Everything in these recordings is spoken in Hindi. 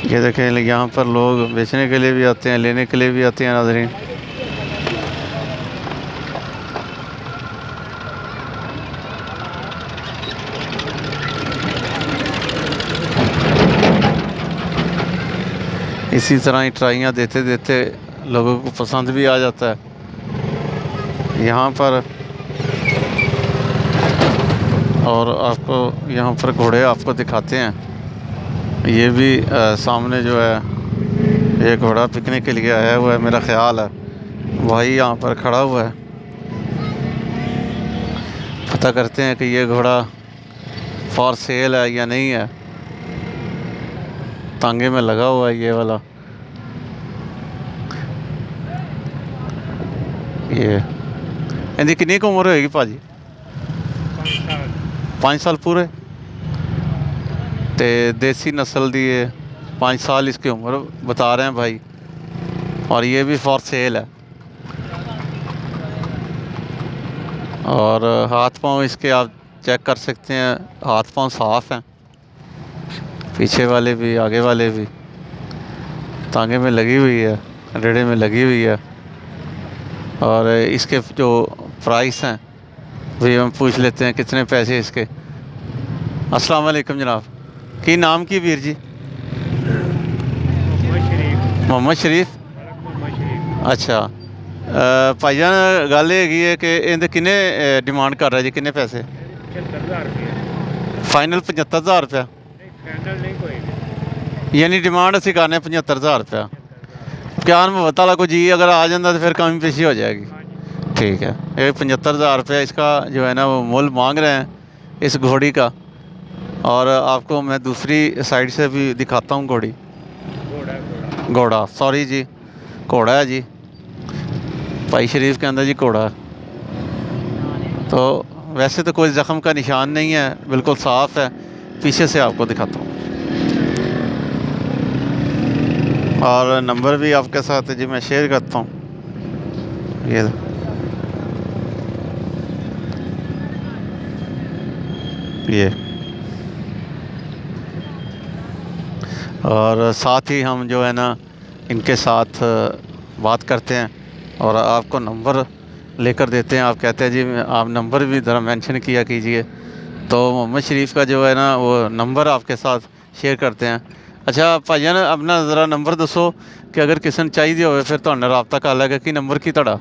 ये देखें, यहाँ पर लोग बेचने के लिए भी आते हैं, लेने के लिए भी आते हैं नाज़रीन। इसी तरह ही ट्राइयाँ देते देते लोगों को पसंद भी आ जाता है यहाँ पर। और आपको यहाँ पर घोड़े आपको दिखाते हैं। ये भी सामने जो है एक घोड़ा बिकने के लिए आया हुआ है, मेरा ख़्याल है भाई यहाँ पर खड़ा हुआ है। पता करते हैं कि ये घोड़ा फॉर सेल है या नहीं है। तांगे में लगा हुआ है ये वाला। ये इनकी कितनी की उम्र होगी भाजी? 5 साल पूरे। तो देसी नस्ल दी है, 5 साल इसकी उम्र बता रहे हैं भाई। और ये भी फॉर सेल है। और हाथ पाँव इसके आप चेक कर सकते हैं, हाथ पाँव साफ़ हैं, पीछे वाले भी आगे वाले भी। तांगे में लगी हुई है, रेड़े में लगी हुई है। और इसके जो प्राइस हैं वही हम पूछ लेते हैं, कितने पैसे इसके। अस्सलाम वालेकुम जनाब, की नाम की वीर जी? मोहम्मद शरीफ। अच्छा भाईजान, गल है कि इनके किन्ने डिमांड कर रहे जी, किन्ने पैसे? 75,000 रुपये फाइनल 75,000 रुपया? यानी डिमांड असी करने 75,000 रुपया। क्या मोहब्बत वाला को जी अगर आ जाता तो फिर कमी पेशी हो जाएगी। ठीक है, ये 75,000 रुपया इसका जो है ना वो मूल मांग रहे हैं इस घोड़ी का। और आपको मैं दूसरी साइड से भी दिखाता हूँ घोड़ी। घोड़ा सॉरी जी, घोड़ा है जी, भाई शरीफ के अंदर जी घोड़ा है। तो वैसे तो कोई ज़ख़म का निशान नहीं है, बिल्कुल साफ़ है। पीछे से आपको दिखाता हूँ। और नंबर भी आपके साथ है जी, मैं शेयर करता हूँ। ये और साथ ही हम जो है ना इनके साथ बात करते हैं और आपको नंबर लेकर देते हैं। आप कहते हैं जी आप नंबर भी ज़रा मेंशन किया कीजिए, तो मोहम्मद शरीफ का जो है ना वो नंबर आपके साथ शेयर करते हैं। अच्छा भाईजान, अपना ज़रा नंबर दसो कि अगर किसी ने चाहिए हो फिर तो रबता कर लेगा कि नंबर की तड़ा?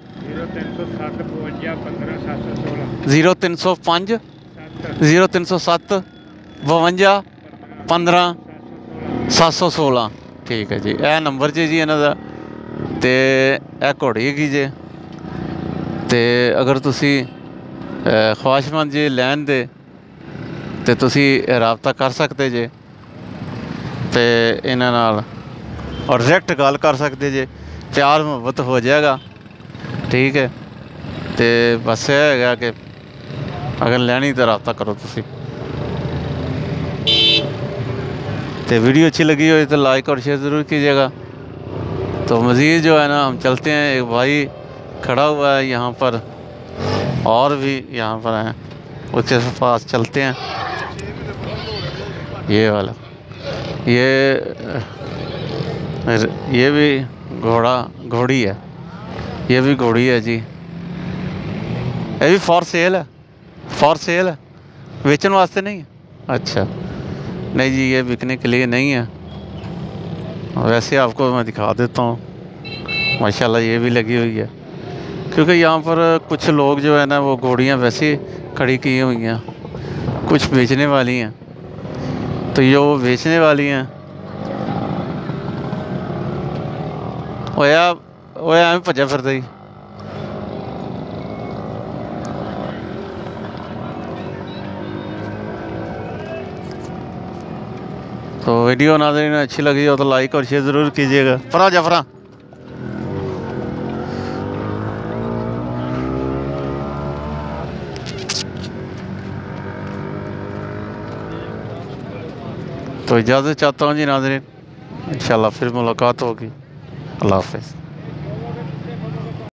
0305 0307 52 15 716। ठीक है जी, यह नंबर जी इन्हों का। तो यह घोड़ी हैगी जे। तो अगर तुसी ख्वाहिशमंद जी लैन दे तो तुसी रबता कर सकते जे। तो इन्हां नाल और डायरैक्ट गल कर सकते जे, प्यार मुहब्बत हो जाएगा। ठीक है, तो बस यह है कि अगर लैनी तो रबता करो तुसी। तो वीडियो अच्छी लगी हो तो लाइक और शेयर ज़रूर कीजिएगा। तो मज़ीद जो है ना हम चलते हैं, एक भाई खड़ा हुआ है यहाँ पर और भी यहाँ पर हैं, उसके पास चलते हैं। ये वाला ये भी घोड़ी है, ये भी घोड़ी है जी। ये भी फॉर सेल है, फॉर सेल है, बेचने वास्ते नहीं है। अच्छा नहीं जी, ये बिकने के लिए नहीं है। वैसे आपको मैं दिखा देता हूँ, माशाल्लाह ये भी लगी हुई है। क्योंकि यहाँ पर कुछ लोग जो है ना वो घोड़ियाँ वैसे खड़ी की हुई हैं, कुछ बेचने वाली हैं। तो ये वो बेचने वाली हैं वो एवं भजा फिरदा ही। तो वीडियो नाज़रीन अच्छी लगी हो तो लाइक और शेयर ज़रूर कीजिएगा। फरा जफरा तो इजाज़त चाहता हूँ जी नाज़रीन, इंशाल्लाह फिर मुलाकात होगी। अल्लाह हाफ़िज़।